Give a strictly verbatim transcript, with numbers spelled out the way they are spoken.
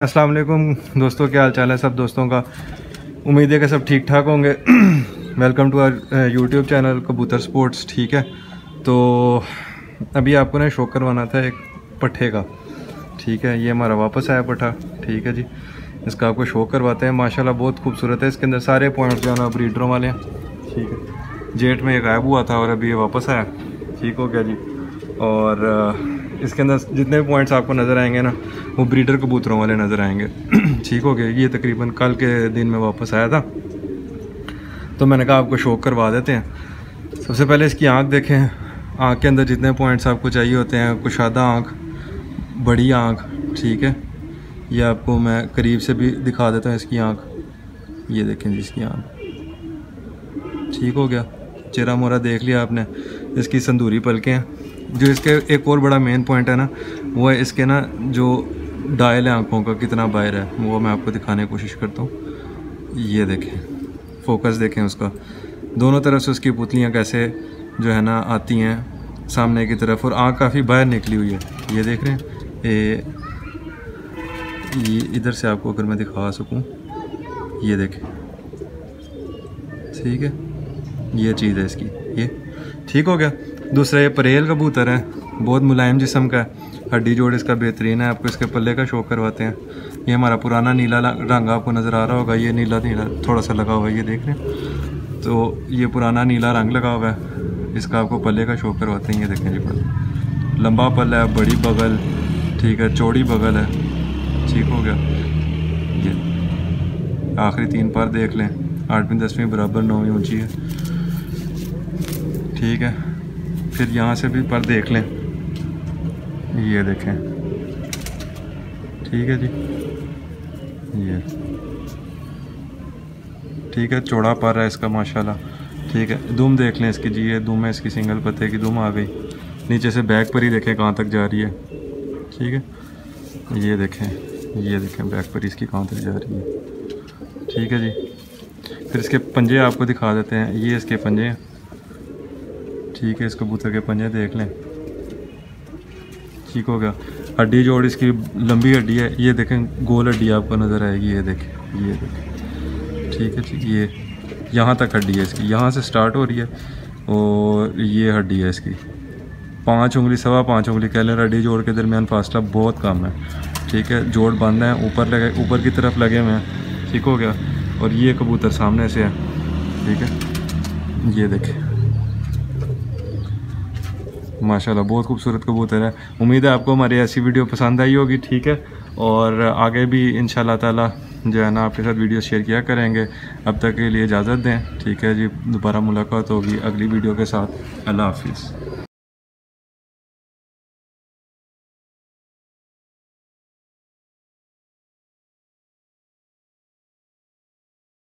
अस्सलाम वालेकुम दोस्तों, क्या हाल चाल है सब दोस्तों का। उम्मीद है कि सब ठीक ठाक होंगे। Welcome to our YouTube channel कबूतर स्पोर्ट्स। ठीक है, तो अभी आपको ना शो करवाना था एक पट्ठे का। ठीक है, ये हमारा वापस आया पट्ठा। ठीक है जी, इसका आपको शो करवाते हैं। माशाल्लाह बहुत खूबसूरत है। इसके अंदर सारे पॉइंट्स जो है ना ब्रीडरों वाले हैं। ठीक है, जेट में ये गायब हुआ था और अभी ये वापस आया। ठीक हो गया जी। और इसके अंदर जितने भी पॉइंट्स आपको नज़र आएंगे ना, वो ब्रीडर कबूतरों वाले नज़र आएंगे। ठीक हो गया। ये तकरीबन कल के दिन में वापस आया था, तो मैंने कहा आपको शो करवा देते हैं। सबसे पहले इसकी आँख देखें। आँख के अंदर जितने पॉइंट्स आपको चाहिए होते हैं, कुशादा आँख, बड़ी आँख। ठीक है, ये आपको मैं करीब से भी दिखा देता हूँ इसकी आँख। ये देखें जी इसकी आँख। ठीक हो गया, चेहरा मोरा देख लिया आपने। इसकी संदूरी पलकें हैं। जो इसके एक और बड़ा मेन पॉइंट है ना, वो है इसके ना जो डायल है आँखों का कितना बाहर है, वो मैं आपको दिखाने की कोशिश करता हूँ। ये देखें, फोकस देखें उसका। दोनों तरफ से उसकी पुतलियाँ कैसे जो है ना आती हैं सामने की तरफ, और आँख काफ़ी बाहर निकली हुई है। ये देख रहे हैं। ये, ये इधर से आपको अगर मैं दिखा सकूँ, ये देखें। ठीक है, ये चीज़ है इसकी। ये ठीक हो गया। दूसरा ये परेल कबूतर है, बहुत मुलायम जिस्म का है। हड्डी जोड़ इसका बेहतरीन है। आपको इसके पल्ले का शो करवाते हैं। ये हमारा पुराना नीला रंग आपको नज़र आ रहा होगा। ये नीला नीला थोड़ा सा लगा हुआ है, ये देख रहे हैं। तो ये पुराना नीला रंग लगा हुआ है। इसका आपको पल्ले का शो करवाते हैं। ये देखें जी, पल लंबा पल्ला है, बड़ी बगल। ठीक है, चौड़ी बगल है। ठीक हो गया। ये आखिरी तीन पार देख लें, आठवीं दसवीं बराबर, नौवीं ऊंची है। ठीक है, फिर यहाँ से भी पर देख लें। ये देखें। ठीक है जी, ये ठीक है, चौड़ा पर है इसका माशाल्लाह। ठीक है, दुम देख लें इसकी जी। ये दुम है इसकी, सिंगल पत्ते की दुम आ गई। नीचे से बैक पर ही देखें कहाँ तक जा रही है। ठीक है, ये देखें। ये देखें बैक पर इसकी कहाँ तक जा रही है। ठीक है जी, फिर इसके पंजे आपको दिखा देते हैं। ये इसके पंजे हैं। ठीक है, इस कबूतर के पंजे देख लें। ठीक हो गया। हड्डी जोड़ इसकी लंबी हड्डी है। ये देखें, गोल हड्डी आपको नज़र आएगी। ये देखें, ये देखें। ठीक है जी, ये यहाँ तक हड्डी है इसकी, यहाँ से स्टार्ट हो रही है और ये हड्डी है इसकी। पाँच उंगली, सवा पाँच उंगली कह लें। हड्डी जोड़ के दरमियान फासला बहुत कम है। ठीक है, जोड़ बंद है, ऊपर लगे, ऊपर की तरफ लगे हुए हैं। ठीक हो गया। और ये कबूतर सामने से है। ठीक है, ये देखें माशाल्लाह, बहुत खूबसूरत कबूतर है। उम्मीद है आपको हमारी ऐसी वीडियो पसंद आई होगी। ठीक है, और आगे भी इंशाल्लाह ताला जो है ना आपके साथ वीडियो शेयर किया करेंगे। अब तक के लिए इजाज़त दें। ठीक है जी, दोबारा मुलाकात होगी अगली वीडियो के साथ। अल्लाह हाफिज़।